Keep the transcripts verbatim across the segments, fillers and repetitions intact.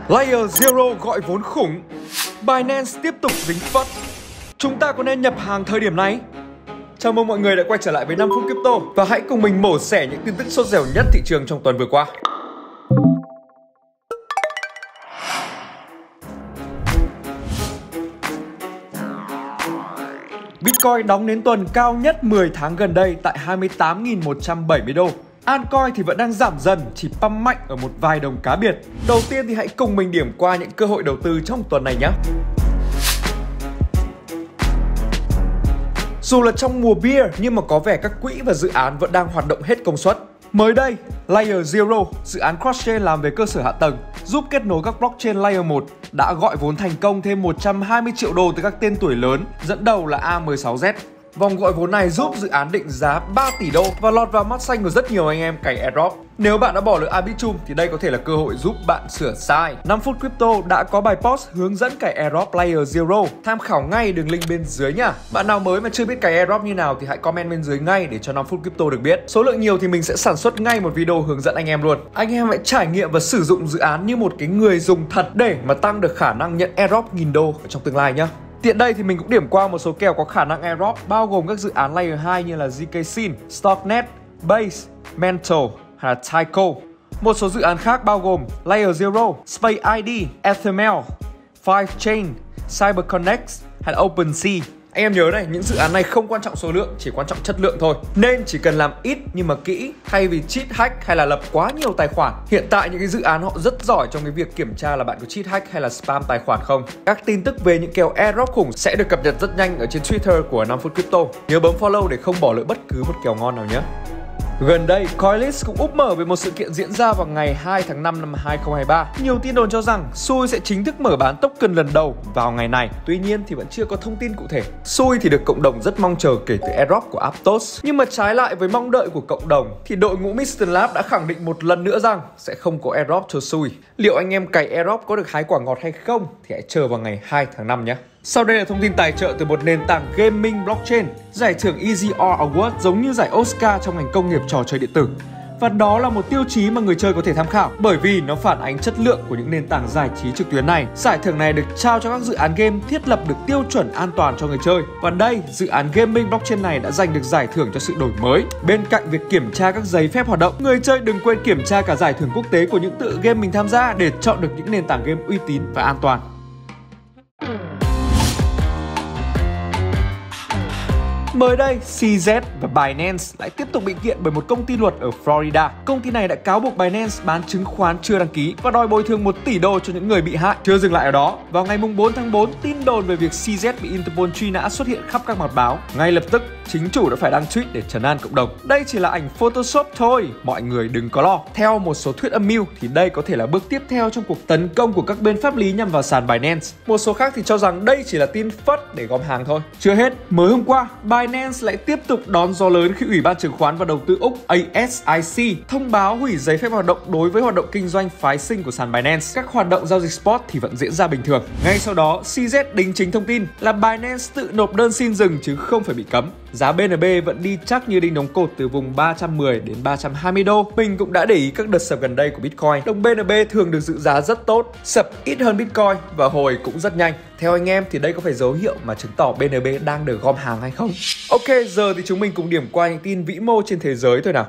Layer Zero gọi vốn khủng. Binance tiếp tục dính phất. Chúng ta có nên nhập hàng thời điểm này? Chào mừng mọi người đã quay trở lại với năm phút Crypto và hãy cùng mình mổ xẻ những tin tức sốt dẻo nhất thị trường trong tuần vừa qua. Bitcoin đóng nến tuần cao nhất mười tháng gần đây tại hai mươi tám nghìn một trăm bảy mươi đô. Altcoin thì vẫn đang giảm dần, chỉ pump mạnh ở một vài đồng cá biệt. Đầu tiên thì hãy cùng mình điểm qua những cơ hội đầu tư trong tuần này nhé. Dù là trong mùa bear nhưng mà có vẻ các quỹ và dự án vẫn đang hoạt động hết công suất. Mới đây, Layer Zero, dự án cross-chain làm về cơ sở hạ tầng, giúp kết nối các blockchain Layer một, đã gọi vốn thành công thêm một trăm hai mươi triệu đô từ các tên tuổi lớn, dẫn đầu là A mười sáu Z. Vòng gọi vốn này giúp dự án định giá ba tỷ đô và lọt vào mắt xanh của rất nhiều anh em cày airdrop. Nếu bạn đã bỏ lỡ Arbitrum thì đây có thể là cơ hội giúp bạn sửa sai. năm phút Crypto đã có bài post hướng dẫn cày airdrop Layer Zero, tham khảo ngay đường link bên dưới nha. Bạn nào mới mà chưa biết cày airdrop như nào thì hãy comment bên dưới ngay để cho năm phút Crypto được biết. Số lượng nhiều thì mình sẽ sản xuất ngay một video hướng dẫn anh em luôn. Anh em hãy trải nghiệm và sử dụng dự án như một cái người dùng thật để mà tăng được khả năng nhận airdrop nghìn đô ở trong tương lai nhá. Tiện đây thì mình cũng điểm qua một số kèo có khả năng airdrop, bao gồm các dự án Layer hai như là zê ca Sync, Stocknet, Base, Mental hay là Tyco. Một số dự án khác bao gồm Layer Zero, Space i đê, Ethermel, five chain, CyberConnect hay là OpenSea. Anh em nhớ này, những dự án này không quan trọng số lượng, chỉ quan trọng chất lượng thôi. Nên chỉ cần làm ít nhưng mà kỹ, thay vì cheat hack hay là lập quá nhiều tài khoản. Hiện tại những cái dự án họ rất giỏi trong cái việc kiểm tra là bạn có cheat hack hay là spam tài khoản không. Các tin tức về những kèo airdrop khủng sẽ được cập nhật rất nhanh ở trên Twitter của năm phút Crypto. Nhớ bấm follow để không bỏ lỡ bất cứ một kèo ngon nào nhé. Gần đây, Coinlist cũng úp mở về một sự kiện diễn ra vào ngày hai tháng năm năm hai nghìn không trăm hai mươi ba. Nhiều tin đồn cho rằng Sui sẽ chính thức mở bán token lần đầu vào ngày này. Tuy nhiên thì vẫn chưa có thông tin cụ thể. Sui thì được cộng đồng rất mong chờ kể từ airdrop của Aptos. Nhưng mà trái lại với mong đợi của cộng đồng thì đội ngũ Mysten Lab đã khẳng định một lần nữa rằng sẽ không có airdrop cho Sui. Liệu anh em cày airdrop có được hái quả ngọt hay không thì hãy chờ vào ngày hai tháng năm nhé. Sau đây là thông tin tài trợ từ một nền tảng gaming blockchain. Giải thưởng e giê rờ Award giống như giải Oscar trong ngành công nghiệp trò chơi điện tử. Và đó là một tiêu chí mà người chơi có thể tham khảo, bởi vì nó phản ánh chất lượng của những nền tảng giải trí trực tuyến này. Giải thưởng này được trao cho các dự án game thiết lập được tiêu chuẩn an toàn cho người chơi. Và đây, dự án gaming blockchain này đã giành được giải thưởng cho sự đổi mới. Bên cạnh việc kiểm tra các giấy phép hoạt động, người chơi đừng quên kiểm tra cả giải thưởng quốc tế của những tựa game mình tham gia để chọn được những nền tảng game uy tín và an toàn. Mới đây, xê zét và Binance lại tiếp tục bị kiện bởi một công ty luật ở Florida. Công ty này đã cáo buộc Binance bán chứng khoán chưa đăng ký và đòi bồi thường một tỷ đô cho những người bị hại. Chưa dừng lại ở đó, vào ngày bốn tháng tư, tin đồn về việc xê zét bị Interpol truy nã xuất hiện khắp các mặt báo. Ngay lập tức, chính chủ đã phải đăng tweet để trấn an cộng đồng. Đây chỉ là ảnh Photoshop thôi, mọi người đừng có lo. Theo một số thuyết âm mưu thì đây có thể là bước tiếp theo trong cuộc tấn công của các bên pháp lý nhằm vào sàn Binance. Một số khác thì cho rằng đây chỉ là tin phất để gom hàng thôi. Chưa hết, mới hôm qua, Binance lại tiếp tục đón gió lớn khi Ủy ban Chứng khoán và Đầu tư Úc A S I C thông báo hủy giấy phép hoạt động đối với hoạt động kinh doanh phái sinh của sàn Binance. Các hoạt động giao dịch spot thì vẫn diễn ra bình thường. Ngay sau đó, xê zét đính chính thông tin là Binance tự nộp đơn xin dừng chứ không phải bị cấm. Giá bê en bê vẫn đi chắc như đinh đóng cột từ vùng ba trăm mười đến ba trăm hai mươi đô. Mình cũng đã để ý các đợt sập gần đây của Bitcoin. Đồng bê en bê thường được dự giá rất tốt, sập ít hơn Bitcoin và hồi cũng rất nhanh. Theo anh em thì đây có phải dấu hiệu mà chứng tỏ bê en bê đang được gom hàng hay không? Ok, giờ thì chúng mình cùng điểm qua những tin vĩ mô trên thế giới thôi nào.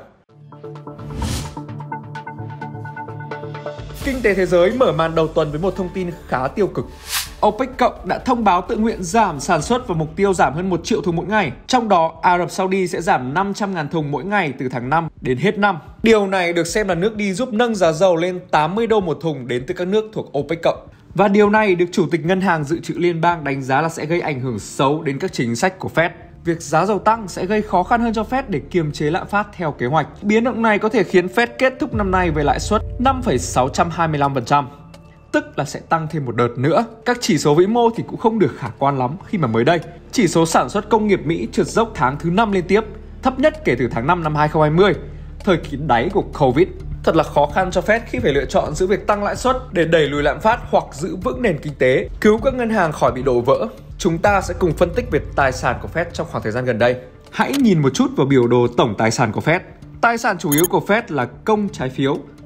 Kinh tế thế giới mở màn đầu tuần với một thông tin khá tiêu cực. OPEC cộng đã thông báo tự nguyện giảm sản xuất và mục tiêu giảm hơn một triệu thùng mỗi ngày. Trong đó, Ả Rập Saudi sẽ giảm năm trăm nghìn thùng mỗi ngày từ tháng năm đến hết năm. Điều này được xem là nước đi giúp nâng giá dầu lên tám mươi đô một thùng đến từ các nước thuộc OPEC cộng. Và điều này được Chủ tịch Ngân hàng Dự trữ Liên bang đánh giá là sẽ gây ảnh hưởng xấu đến các chính sách của Fed. Việc giá dầu tăng sẽ gây khó khăn hơn cho Fed để kiềm chế lạm phát theo kế hoạch. Biến động này có thể khiến Fed kết thúc năm nay với lãi suất năm phẩy sáu hai lăm phần trăm. Tức là sẽ tăng thêm một đợt nữa. Các chỉ số vĩ mô thì cũng không được khả quan lắm khi mà mới đây, chỉ số sản xuất công nghiệp Mỹ trượt dốc tháng thứ năm liên tiếp, thấp nhất kể từ tháng năm năm hai nghìn không trăm hai mươi, thời kỳ đáy của Covid. Thật là khó khăn cho Fed khi phải lựa chọn giữa việc tăng lãi suất để đẩy lùi lạm phát hoặc giữ vững nền kinh tế, cứu các ngân hàng khỏi bị đổ vỡ. Chúng ta sẽ cùng phân tích về tài sản của Fed trong khoảng thời gian gần đây. Hãy nhìn một chút vào biểu đồ tổng tài sản của Fed. Tài sản chủ yếu của Fed là công trái phiếu,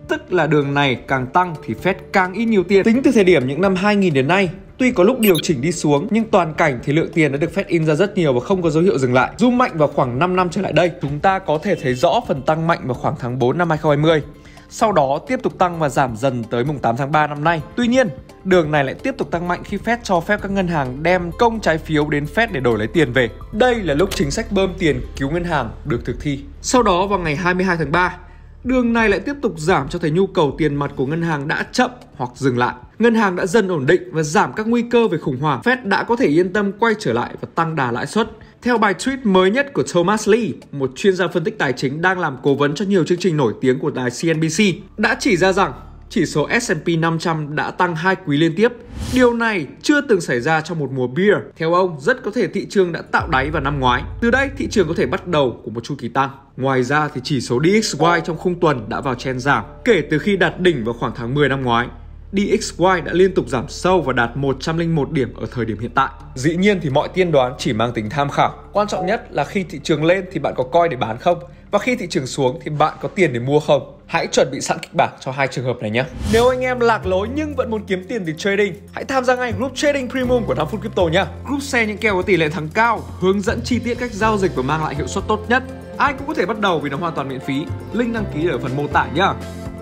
tức là đường này càng tăng thì Fed càng ít nhiều tiền. Tính từ thời điểm những năm hai nghìn đến nay, tuy có lúc điều chỉnh đi xuống nhưng toàn cảnh thì lượng tiền đã được Fed in ra rất nhiều và không có dấu hiệu dừng lại. Zoom mạnh vào khoảng năm năm trở lại đây, chúng ta có thể thấy rõ phần tăng mạnh vào khoảng tháng bốn năm hai nghìn không trăm hai mươi. Sau đó tiếp tục tăng và giảm dần tới mùng tám tháng ba năm nay. Tuy nhiên, đường này lại tiếp tục tăng mạnh khi Fed cho phép các ngân hàng đem công trái phiếu đến Fed để đổi lấy tiền về. Đây là lúc chính sách bơm tiền cứu ngân hàng được thực thi. Sau đó vào ngày hai mươi hai tháng ba, đường này lại tiếp tục giảm cho thấy nhu cầu tiền mặt của ngân hàng đã chậm hoặc dừng lại. Ngân hàng đã dần ổn định và giảm các nguy cơ về khủng hoảng. Fed đã có thể yên tâm quay trở lại và tăng đà lãi suất. Theo bài tweet mới nhất của Thomas Lee, một chuyên gia phân tích tài chính đang làm cố vấn cho nhiều chương trình nổi tiếng của đài xê en bê xê, đã chỉ ra rằng chỉ số ét and pê năm trăm đã tăng hai quý liên tiếp. Điều này chưa từng xảy ra trong một mùa bear. Theo ông, rất có thể thị trường đã tạo đáy vào năm ngoái. Từ đây, thị trường có thể bắt đầu của một chu kỳ tăng. Ngoài ra thì chỉ số đê ích i trong khung tuần đã vào trend giảm kể từ khi đạt đỉnh vào khoảng tháng mười năm ngoái. đê ích i đã liên tục giảm sâu và đạt một trăm lẻ một điểm ở thời điểm hiện tại. Dĩ nhiên thì mọi tiên đoán chỉ mang tính tham khảo. Quan trọng nhất là khi thị trường lên thì bạn có coi để bán không? Và khi thị trường xuống thì bạn có tiền để mua không? Hãy chuẩn bị sẵn kịch bản cho hai trường hợp này nhé. Nếu anh em lạc lối nhưng vẫn muốn kiếm tiền từ trading, hãy tham gia ngay group Trading Premium của năm phút Crypto nhé. Group share những kèo có tỷ lệ thắng cao, hướng dẫn chi tiết cách giao dịch và mang lại hiệu suất tốt nhất. Ai cũng có thể bắt đầu vì nó hoàn toàn miễn phí. Link đăng ký ở phần mô tả nhé.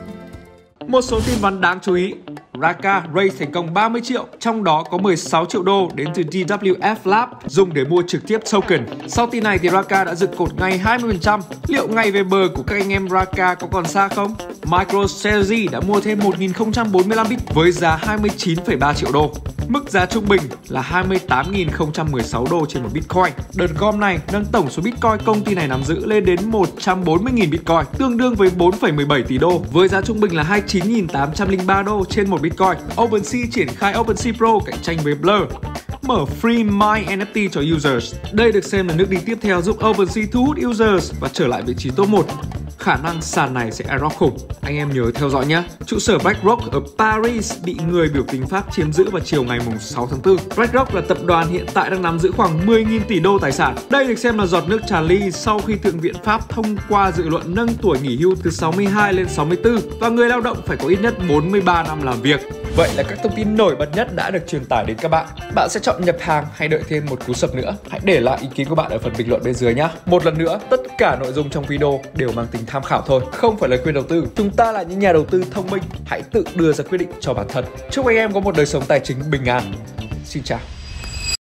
Một số tin vắn đáng chú ý. Raka raise thành công ba mươi triệu, trong đó có mười sáu triệu đô đến từ đê vê ép Lab dùng để mua trực tiếp token. Sau tin này thì Raka đã dựng cột ngay hai mươi phần trăm. Liệu ngày về bờ của các anh em Raka có còn xa không? MicroStrategy đã mua thêm một nghìn không trăm bốn mươi lăm bit với giá hai mươi chín phẩy ba triệu đô. Mức giá trung bình là hai mươi tám nghìn không trăm mười sáu đô trên một Bitcoin. Đợt gom này nâng tổng số Bitcoin công ty này nắm giữ lên đến một trăm bốn mươi nghìn Bitcoin, tương đương với bốn phẩy mười bảy tỷ đô, với giá trung bình là hai mươi chín nghìn tám trăm lẻ ba đô trên một Bitcoin. OpenSea triển khai OpenSea Pro cạnh tranh với Blur, mở free My en ép tê cho users. Đây được xem là nước đi tiếp theo giúp OpenSea thu hút users và trở lại vị trí top một. Khả năng sàn này sẽ airdrop khủng. Anh em nhớ theo dõi nhé. Trụ sở BlackRock ở Paris bị người biểu tình Pháp chiếm giữ vào chiều ngày sáu tháng tư. BlackRock là tập đoàn hiện tại đang nắm giữ khoảng mười nghìn tỷ đô tài sản. Đây được xem là giọt nước tràn ly sau khi Thượng viện Pháp thông qua dự luật nâng tuổi nghỉ hưu từ sáu mươi hai lên sáu mươi tư và người lao động phải có ít nhất bốn mươi ba năm làm việc. Vậy là các thông tin nổi bật nhất đã được truyền tải đến các bạn. Bạn sẽ chọn nhập hàng hay đợi thêm một cú sập nữa? Hãy để lại ý kiến của bạn ở phần bình luận bên dưới nhé. Một lần nữa, tất cả nội dung trong video đều mang tính tham khảo thôi, không phải là khuyên đầu tư. Chúng ta là những nhà đầu tư thông minh, hãy tự đưa ra quyết định cho bản thân. Chúc anh em có một đời sống tài chính bình an. Xin chào.